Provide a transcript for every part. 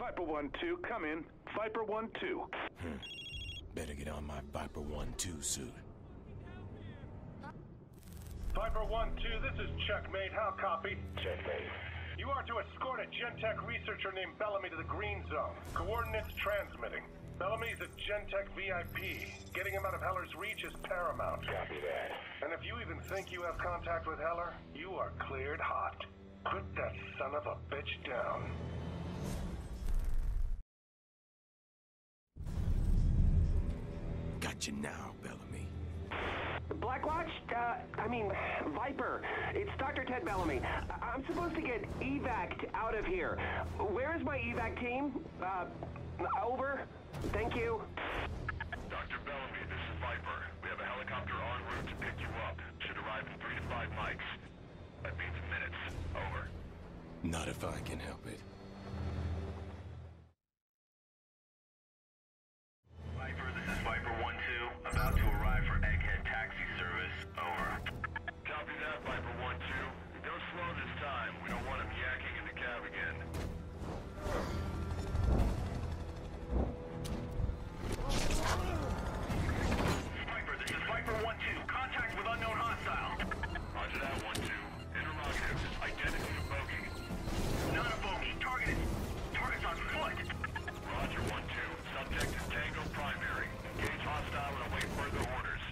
Viper 1-2, come in. Viper 1-2. Better get on my Viper 1-2 suit. Viper 1-2, this is Checkmate. How copy? Checkmate. You are to escort a Gentech researcher named Bellamy to the Green Zone. Coordinates transmitting. Bellamy's a Gentech VIP. Getting him out of Heller's reach is paramount. Copy that. And if you even think you have contact with Heller, you are cleared hot. Put that son of a bitch down. Got you now, Bellamy. Blackwatch? Viper. It's Dr. Ted Bellamy. I'm supposed to get evac'd out of here. Where is my evac team? Over. Thank you. Dr. Bellamy, this is Viper. We have a helicopter en route to pick you up. Should arrive in 3 to 5 mics. That means minutes. Over. Not if I can help it. Viper, this is Viper 1-2. About to arrive for Egghead taxi service. Over. Copy that, Viper 1-2. Go slow this time. We don't want him yakking in the cab again. Viper, this is Viper 1-2. Contact with unknown hostile. Roger that, 1-2. Interrogative. Identity of bogey. Not a bogey. Target's on foot. Roger, 1-2. Subject is Tango Primary. Engage hostile and await further orders.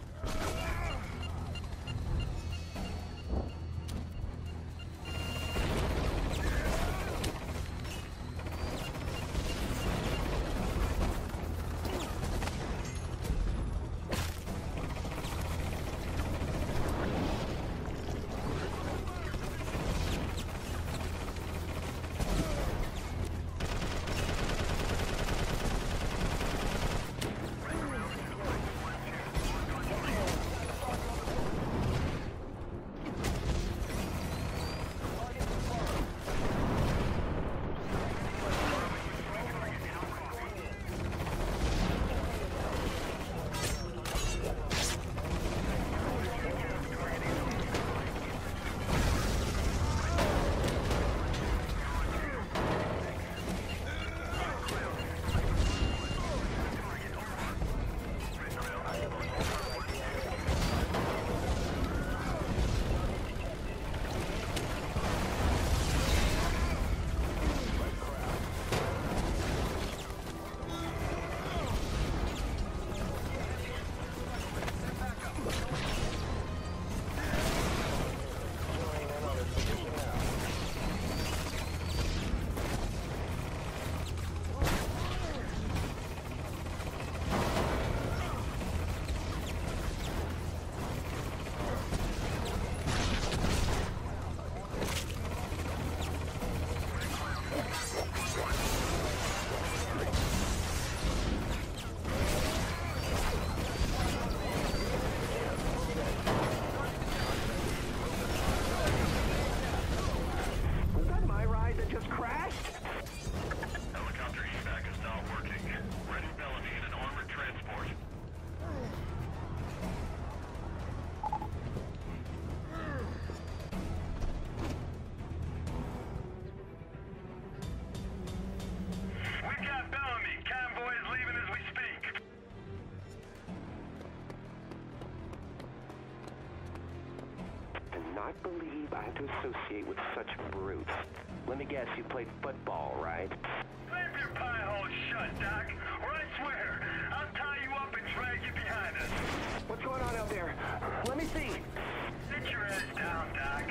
Not believe I have to associate with such brutes. Let me guess, you played football, right? Clamp your pie hole shut, Doc, or I swear, I'll tie you up and drag you behind us. What's going on out there? Let me see. Sit your ass down, Doc.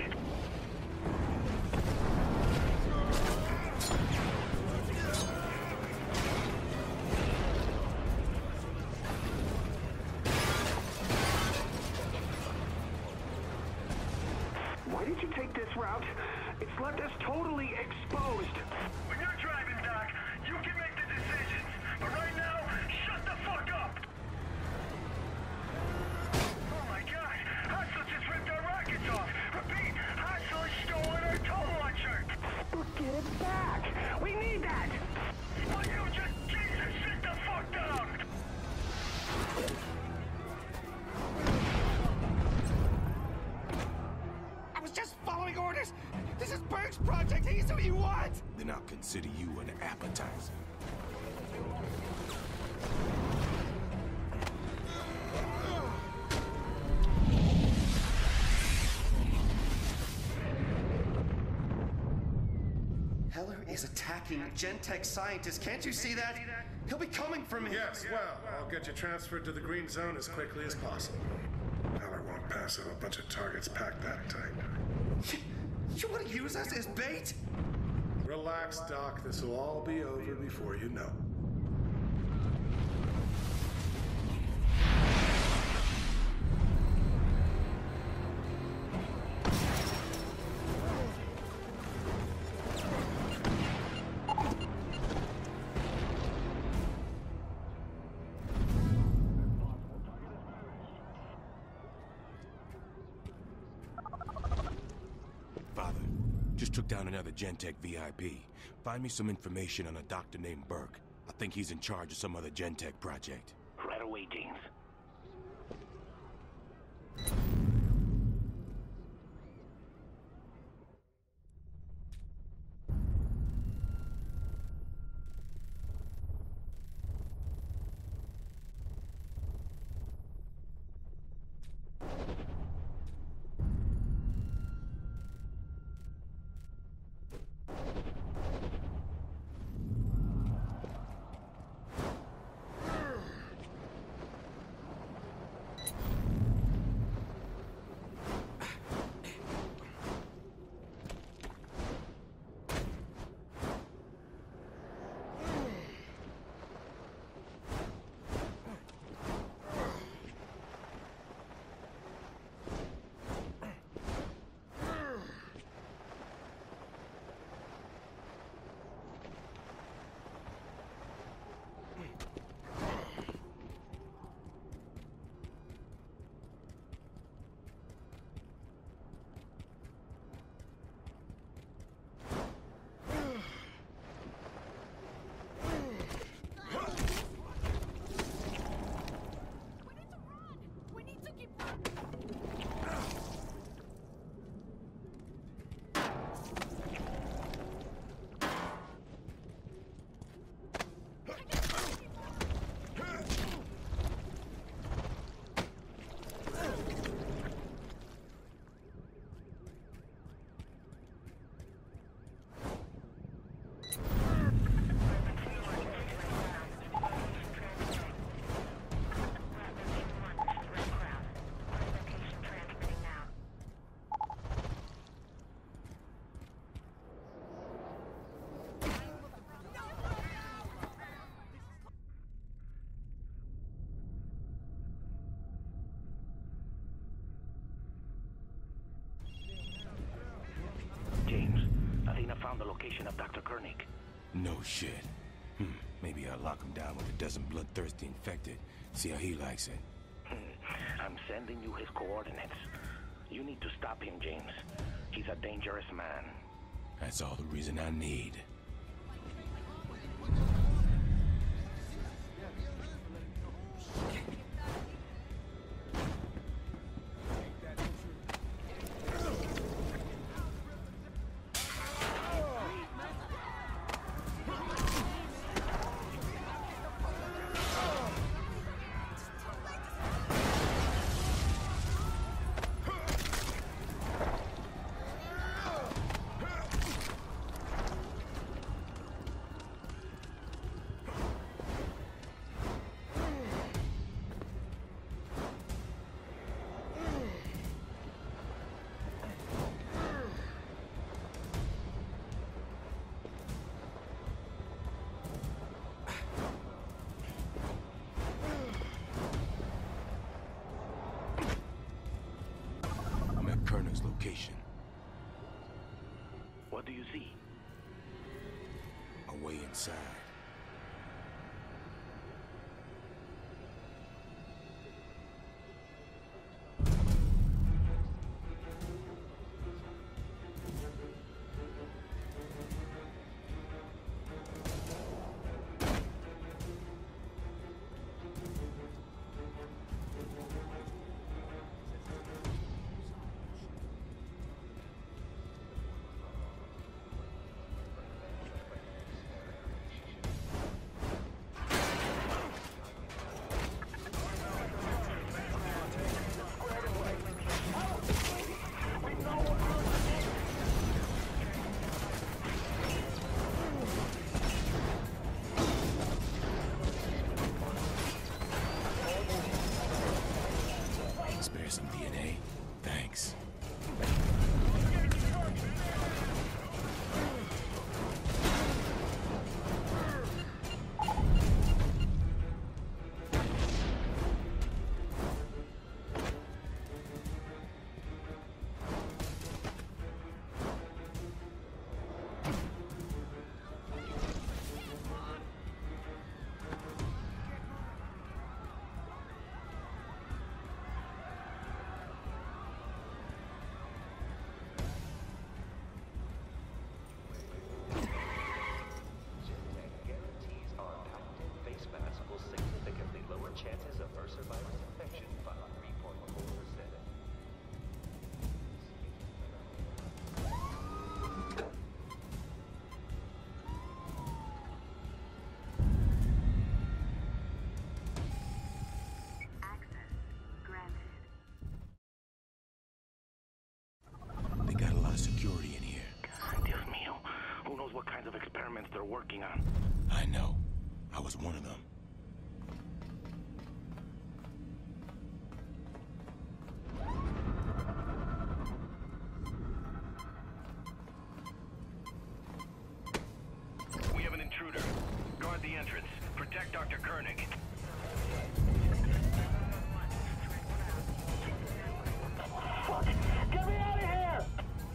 Why did you take this route? It's left us totally exposed. When you're driving, Doc, you can make the decisions. But right now, shut the fuck up! Oh my god! Hostile just ripped our rockets off! Repeat! Hostile has stolen our tow launcher! But get it back! We need that! Will you just Jesus sit the fuck down? I was just following orders. This is Berg this project. He's who you want. Then I'll consider you an appetizer. Heller is attacking Gentek scientists. Can't you see that? He'll be coming for me. Yes, well, I'll get you transferred to the green zone as quickly as possible. Heller won't pass up a bunch of targets packed that tight. You want to use us as bait? Relax, Doc. This will all be over before you know. Father, just took down another Gentek VIP. Find me some information on a doctor named Burke. I think he's in charge of some other Gentek project. Right away, James. Found the location of Dr. Koenig. No shit. Maybe I'll lock him down with a dozen bloodthirsty infected. See how he likes it. I'm sending you his coordinates. You need to stop him, James. He's a dangerous man. That's all the reason I need. Koenig's location. What do you see? A way inside. experiments they're working on. I know. I was one of them. We have an intruder. Guard the entrance. Protect Dr. Koenig. Fuck! Get me out of here!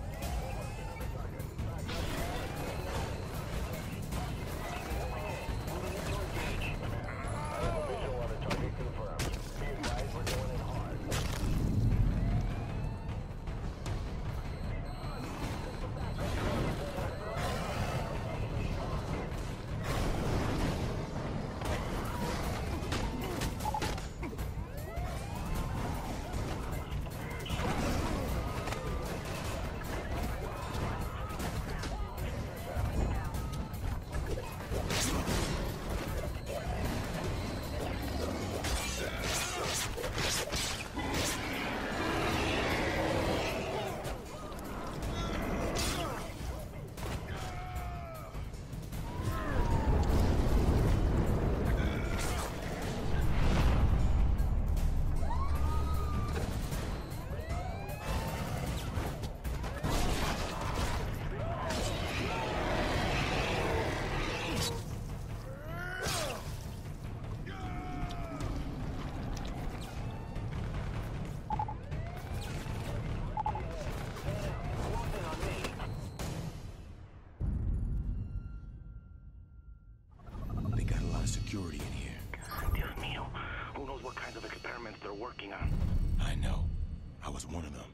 They got a lot of security in here. Dios mío. Who knows what kinds of experiments they're working on? I know. I was one of them.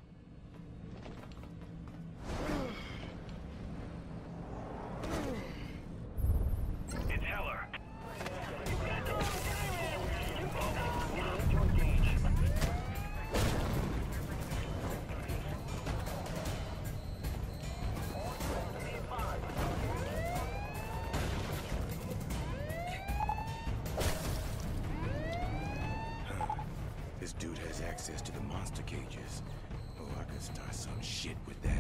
It's Heller. This dude has access to the monster cages. Oh, I could start some shit with that.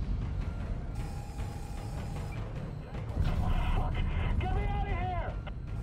Fuck! Get me out of here!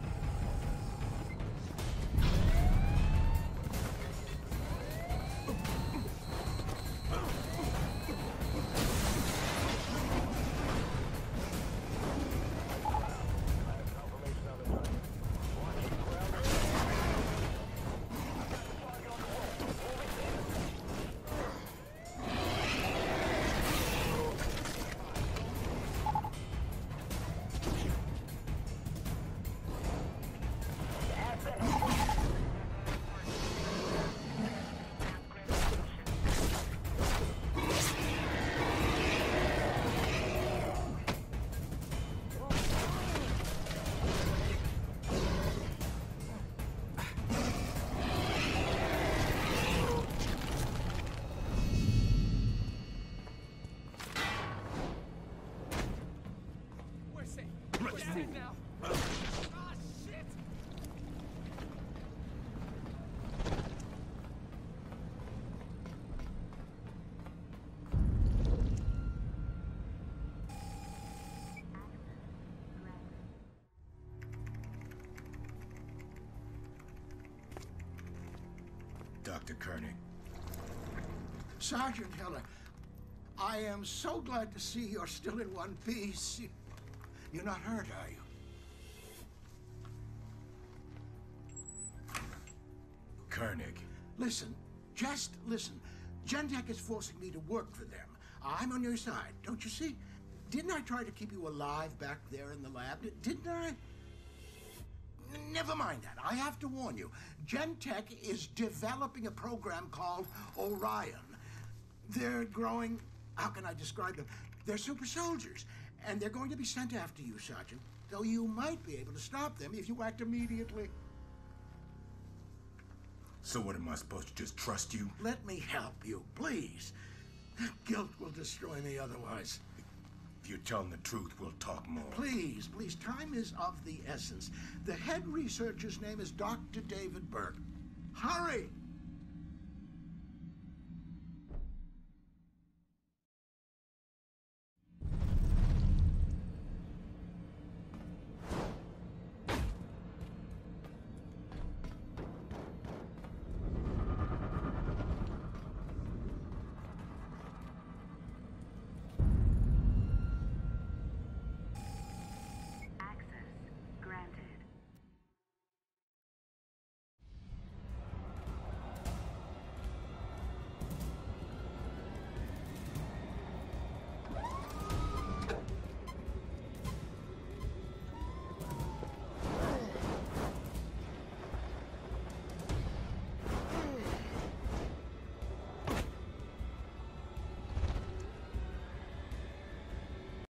Dr. Koenig. Sergeant Heller, I am so glad to see you're still in one piece. You're not hurt, are you? Koenig. Listen, just listen. Gentek is forcing me to work for them. I'm on your side, don't you see? Didn't I try to keep you alive back there in the lab? Didn't I? Never mind that. I have to warn you. Gentek is developing a program called Orion. They're growing... How can I describe them? They're super soldiers, and they're going to be sent after you, Sergeant. Though you might be able to stop them if you act immediately. So what, am I supposed to just trust you? Let me help you, please. Guilt will destroy me otherwise. If you're telling the truth, we'll talk more. Please, please, time is of the essence. The head researcher's name is Dr. David Burke. Hurry!